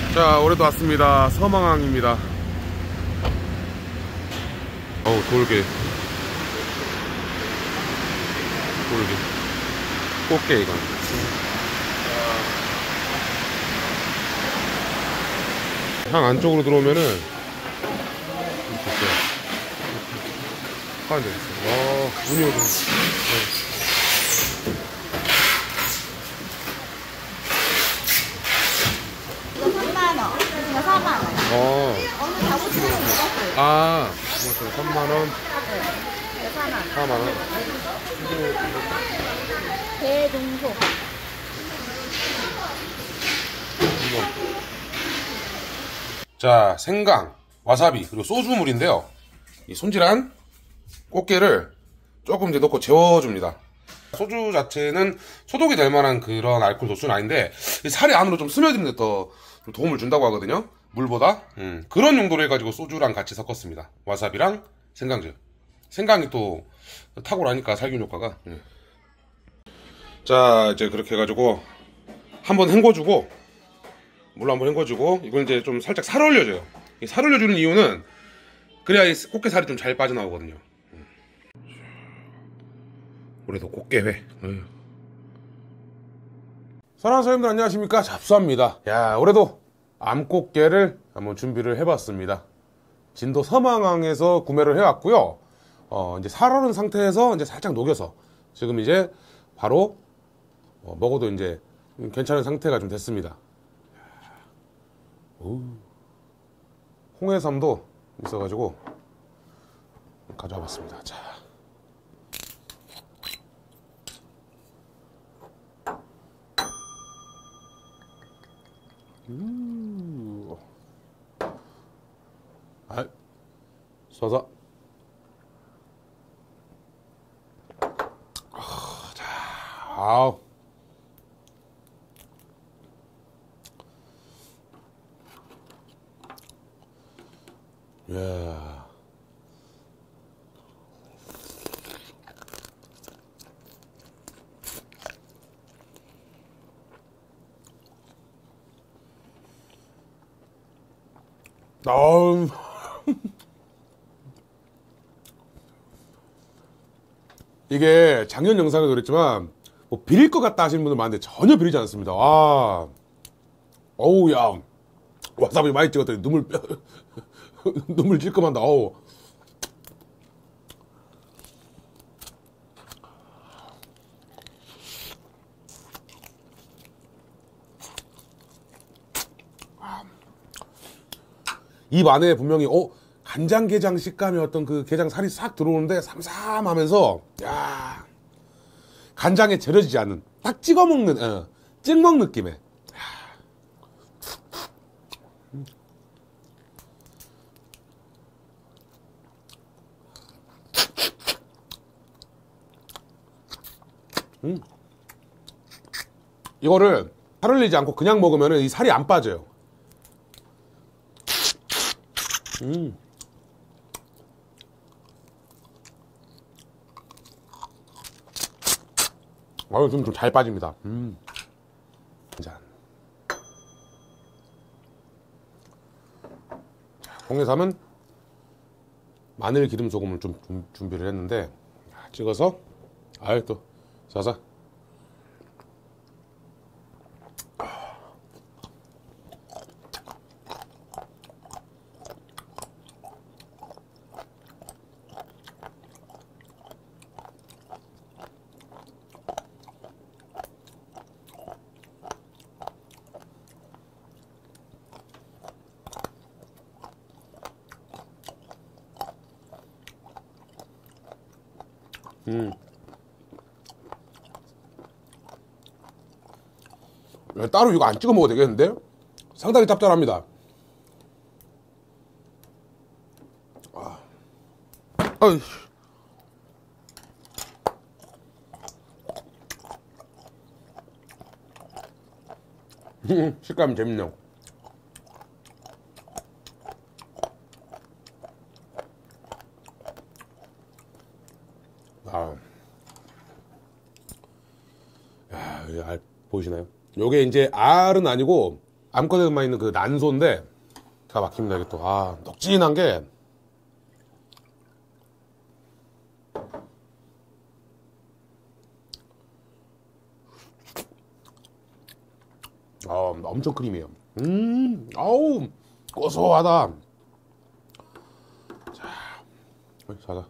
자, 올해도 왔습니다. 서망항입니다. 어우, 돌게. 꽃게, 이건. 항 안쪽으로 들어오면은, 이렇게 있어요. 파는 데 있어요. 문이 오죠. 이거 3만원, 이거 4만원. 어느 자부치는 먹었어요. 아, 이거 3만원. 네, 이거 4만원. 4만원. 대동소. 자, 생강, 와사비, 그리고 소주물인데요. 이 손질한 꽃게를 조금 이제 넣고 재워줍니다. 소주 자체는 소독이 될 만한 그런 알코올 도수는 아닌데, 이 살이 안으로 좀 스며드는 데 더 도움을 준다고 하거든요. 물보다. 그런 용도로 해가지고 소주랑 같이 섞었습니다. 와사비랑 생강즙. 생강이 또 탁월하니까 살균 효과가. 자, 이제 그렇게 해가지고 한번 헹궈주고, 물로 한번 헹궈주고, 이걸 이제 좀 살짝 살 올려줘요. 이 살 올려주는 이유는 그래야 이 꽃게 살이 좀 잘 빠져나오거든요. 올해도 꽃게회. 사랑하는 사장님들 안녕하십니까? 잡수합니다. 야, 올해도 암꽃게를 한번 준비를 해봤습니다. 진도 서망항에서 구매를 해왔고요. 이제 살얼은 상태에서 이제 살짝 녹여서 지금 이제 바로 먹어도 이제 괜찮은 상태가 좀 됐습니다. 홍해삼도 있어가지고 가져와 봤습니다. 자. 써서. 자, 아우. 예. 이게 작년 영상에도 그랬지만 뭐 비릴 것 같다 하시는 분들 많은데 전혀 비리지 않습니다. 와, 어우, 야, 와사비 많이 찍었더니 눈물 찔끔한다. 어우. 입 안에 분명히 간장게장 식감의 어떤 그 게장 살이 싹 들어오는데 삼삼하면서, 야, 간장에 절여지지 않는 딱 찍어 먹는 찍먹 느낌의. 이거를 살 흘리지 않고 그냥 먹으면 이 살이 안 빠져요. 아유, 좀 잘 빠집니다. 자, 홍해삼은 마늘 기름 소금을 좀 준비를 했는데, 찍어서, 아유, 또 싸서. 따로 이거 안 찍어 먹어도 되겠는데? 상당히 짭짤합니다. 아유. 식감 재밌네요. 야, 알 보이시나요? 요게 이제 알은 아니고 암컷에만 있는 그 난소인데 기가 막힙니다. 이게 또 넉진한 게 엄청 크림이에요. 아우 고소하다. 자자.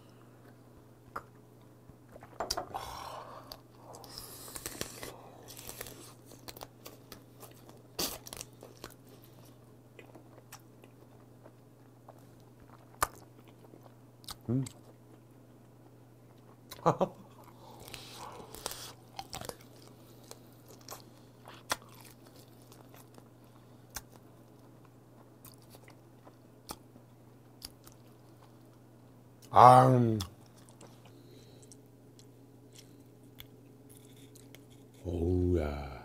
오우야.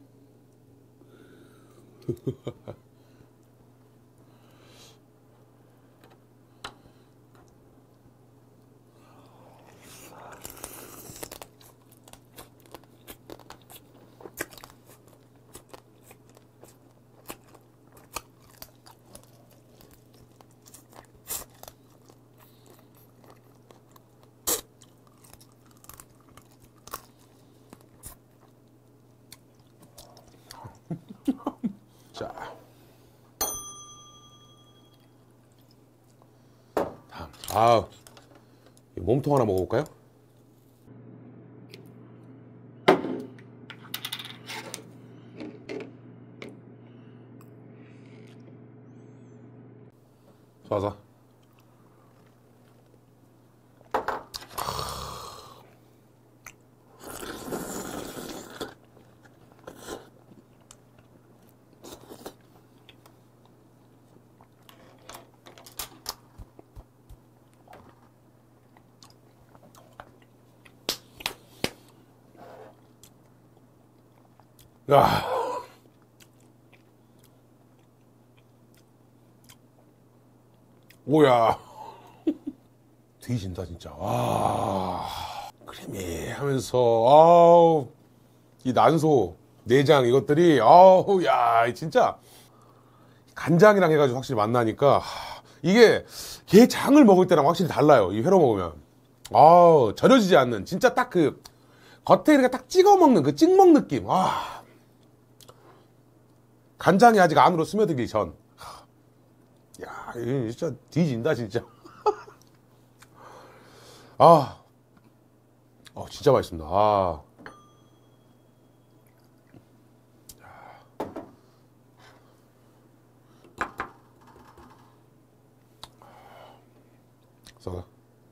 자, 다음. 몸통 하나 먹어볼까요? 쏴서. 야, 오야, 뒤진다 진짜. 크리미하면서 이 난소, 내장 이것들이 야, 진짜 간장이랑 해가지고 확실히 만나니까 이게 게 장을 먹을 때랑 확실히 달라요. 이 회로 먹으면 절여지지 않는 진짜 딱 그 겉에 이렇게 딱 찍어 먹는 그 찍먹 느낌. 간장이 아직 안으로 스며들기 전. 야, 이거 진짜 뒤진다 진짜. 진짜 맛있습니다. 써.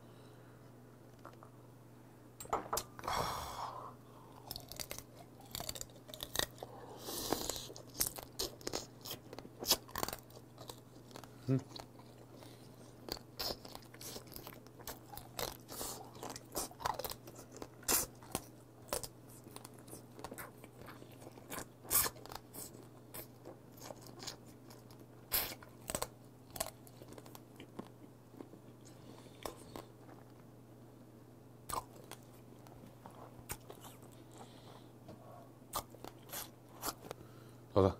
가자.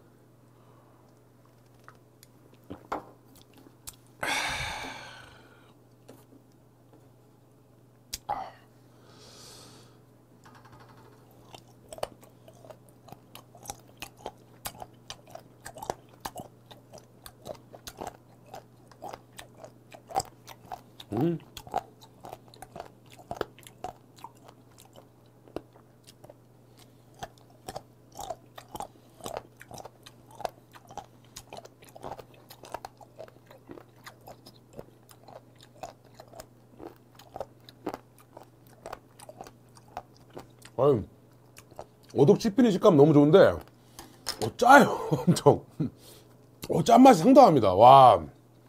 오독 씹히는 식감 너무 좋은데 짜요. 엄청 짠맛이 상당합니다. 와.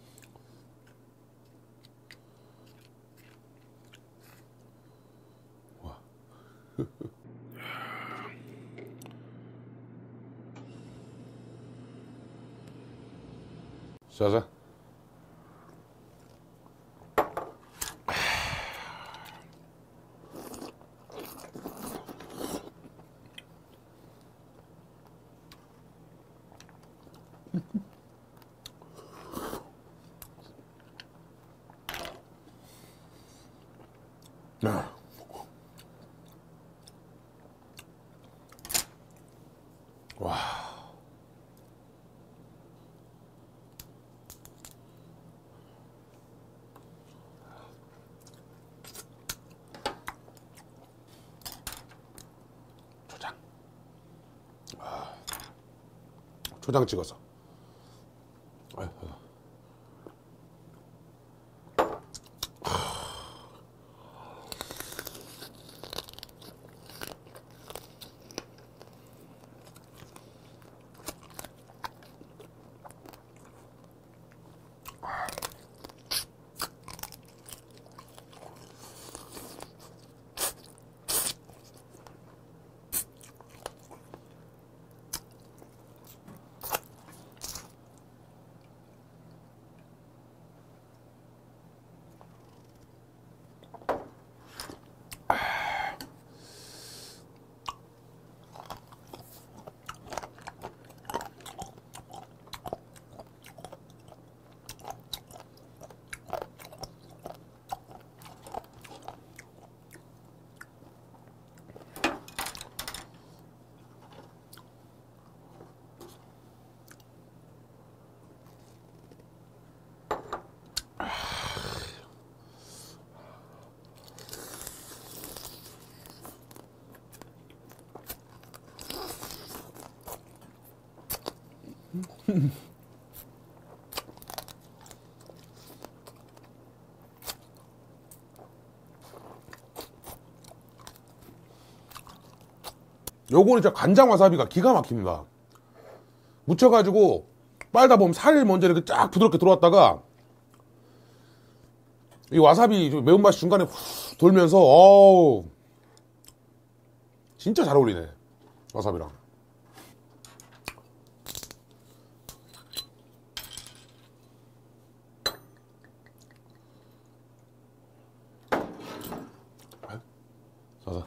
자자. 와. 초장. 초장 찍어서. 요거는 진짜 간장 와사비가 기가 막힙니다. 묻혀가지고 빨다 보면 살이 먼저 이렇게 쫙 부드럽게 들어왔다가 이 와사비 매운맛이 중간에 훅 돌면서 어우 진짜 잘 어울리네 와사비랑. 자자.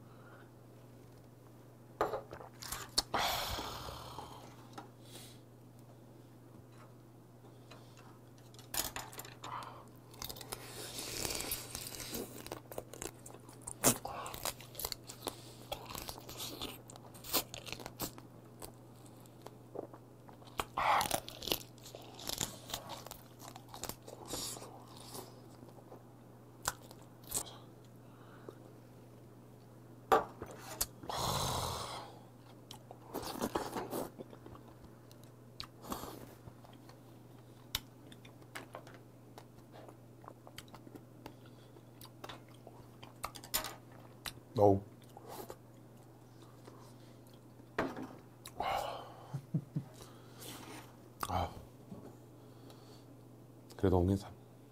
어우. 그래도 옹인삼.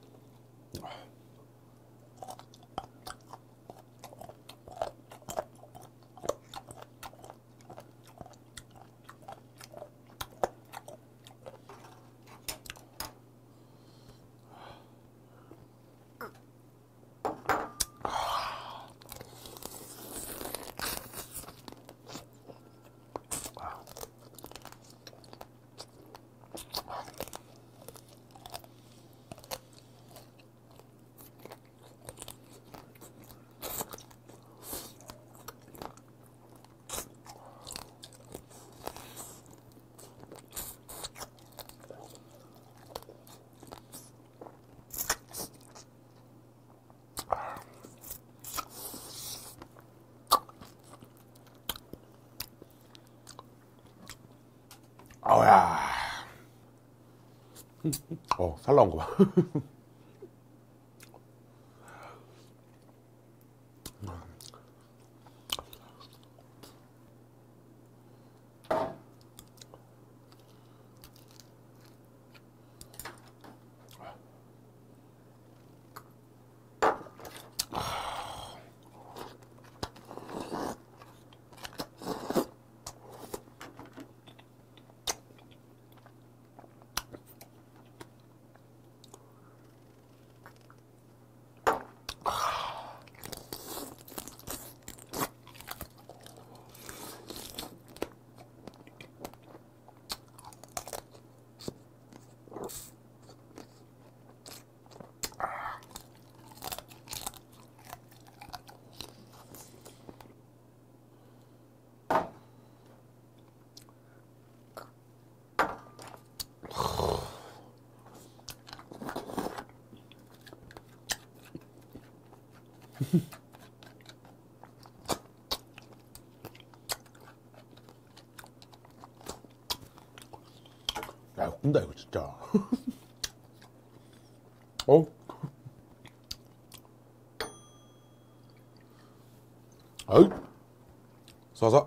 아우야. 살 나온 거 봐. 야, 꾼다 이거 진짜. 어? 아유, 쏴서.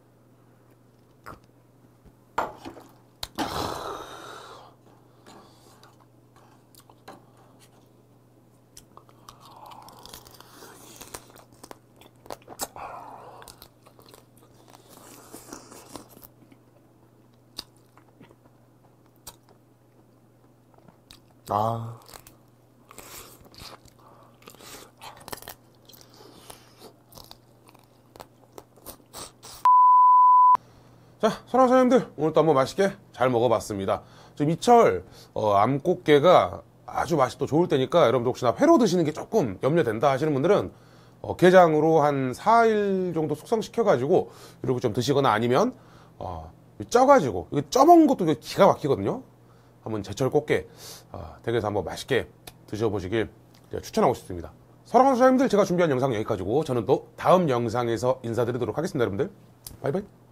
아. 자, 사랑하는 사장님들, 오늘도 한번 맛있게 잘 먹어봤습니다. 지금 이철 암꽃게가 아주 맛이 또 좋을 때니까 여러분들 혹시나 회로 드시는 게 조금 염려된다 하시는 분들은 게장으로 한 4일 정도 숙성시켜가지고 이렇게 좀 드시거나 아니면 쪄가지고 이거 쪄먹는 것도 기가 막히거든요. 한번 제철 꽃게 댁에서 한번 맛있게 드셔보시길 추천하고 싶습니다. 사랑하는 사장님들, 제가 준비한 영상 여기까지고 저는 또 다음 영상에서 인사드리도록 하겠습니다. 여러분들 바이바이.